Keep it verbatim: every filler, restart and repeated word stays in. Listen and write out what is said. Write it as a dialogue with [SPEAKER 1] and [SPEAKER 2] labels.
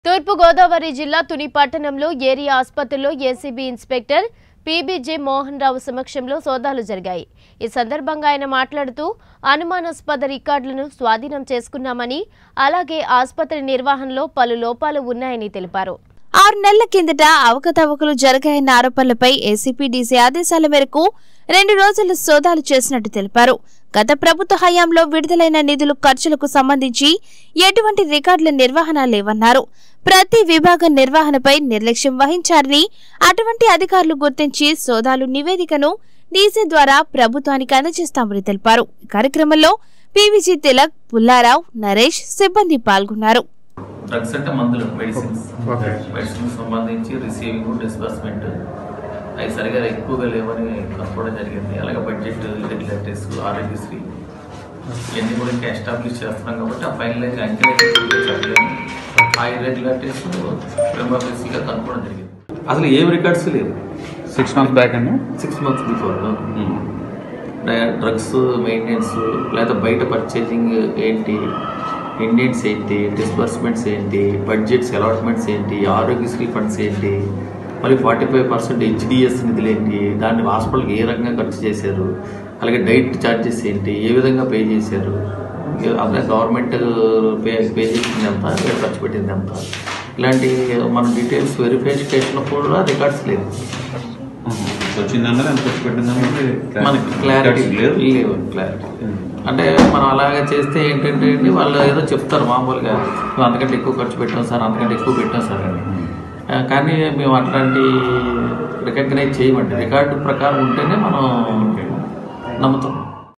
[SPEAKER 1] తూర్పు గోదావరి జిల్లా తుని పట్టణంలో ఏరియా ఆసుపత్రిలో ACB inspector PBJ Mohan Rao సమక్షంలో సోదాలు జరిగాయి. ఈ సందర్భంగా ఆయన మాట్లాడుతూ అనుమానాస్పద రికార్డులను స్వాధీనం చేసుకున్నామని, అలాగే ఆసుపత్రి నిర్వహణలో పలు లోపాలు ఉన్నాయని తెలిపారు.
[SPEAKER 2] ఆరు నెలల కిందట అవకతవకలు జరిగాయన్న ఆరోపణలపై ఏసీపీ డీసీ ఆదేశాల మేరకు రెండు రోజులు సోదాలు చేసినట్టు తెలిపారు. గత ప్రభుత్వ హయాంలో విడుదలైన నిధులు ఖర్చులకు సంబంధించి ఎటువంటి రికార్డుల నిర్వహణ లేవన్నారు. ప్రతి విభాగం నిర్వహణపై నిర్లక్ష్యం వహించారని, అటువంటి అధికారులు గుర్తించి సోదాలు నివేదికను డీసీ ద్వారా ప్రభుత్వానికి అందజేస్తామని తెలిపారు. ఈ కార్యక్రమంలో పీవీజీ తిలక్, పుల్లారావు, నరేష్ సిబ్బంది పాల్గొన్నారు.
[SPEAKER 3] డ్రగ్స్ అంటే మందులు, మెడిసిన్స్ మెడిసిన్స్ సంబంధించి రిసీవింగ్, డిస్బర్స్మెంట్ అవి సరిగా ఎక్కువగా లేవని కనుక్కోవడం జరిగింది. అలాగే బడ్జెట్ ఇర్రెగ్యులారిటీస్, ఆరోగ్యశ్రీ ఇవన్నీ కూడా ఇంకా ఎస్టాబ్లిష్ చేస్తున్నాం కాబట్టి ఆ ఫైనలైజ్ అంకెలైతే చెప్పలేము. ఆ ఇర్రెగ్యులారిటీస్ ప్రిమబేసిక్గా కనుక్కోవడం జరిగింది. అసలు ఏం రికార్డ్స్ లేవు.
[SPEAKER 4] సిక్స్ మంత్స్ బ్యాక్ అండి
[SPEAKER 3] six months before drugs maintenance, లేదా బయట పర్చేజింగ్ ఏంటి, ఇండియన్స్ ఏంటి, డిస్బర్స్మెంట్స్ ఏంటి, బడ్జెట్స్ అలాట్మెంట్స్ ఏంటి, ఆరోగ్యశ్రీ ఫండ్స్ ఏంటి, మరి ఫార్టీ ఫైవ్ పర్సెంట్ హెచ్డిఎస్ నిధులు ఏంటి, దాన్ని హాస్పిటల్కి ఏ రకంగా ఖర్చు చేశారు, అలాగే డైట్ ఛార్జెస్ ఏంటి, ఏ విధంగా పే చేశారు, అదే గవర్నమెంట్ పే పే చేసింది ఎంత, ఖర్చు పెట్టింది ఎంత, ఇలాంటి మన డీటెయిల్స్ వెరిఫికేషన్ కూడా రికార్డ్స్ లేదు.
[SPEAKER 4] వచ్చిందన్నది ఎంత ఖర్చు పెట్టిందన్నది
[SPEAKER 3] మనకి క్లారిటీ లేదు లేవు క్లారిటీ అంటే మనం అలాగే చేస్తే ఏంటంటే అండి, వాళ్ళు ఏదో చెప్తారు మామూలుగా, మేము అంతకంటే ఎక్కువ ఖర్చు పెట్టాం సార్, అంతకంటే ఎక్కువ పెట్టాం సార్ అని. కానీ మేము అట్లాంటి రికగ్నైజ్ చేయమండి. రికార్డు ప్రకారం ఉంటేనే మనం నమ్ముతాం.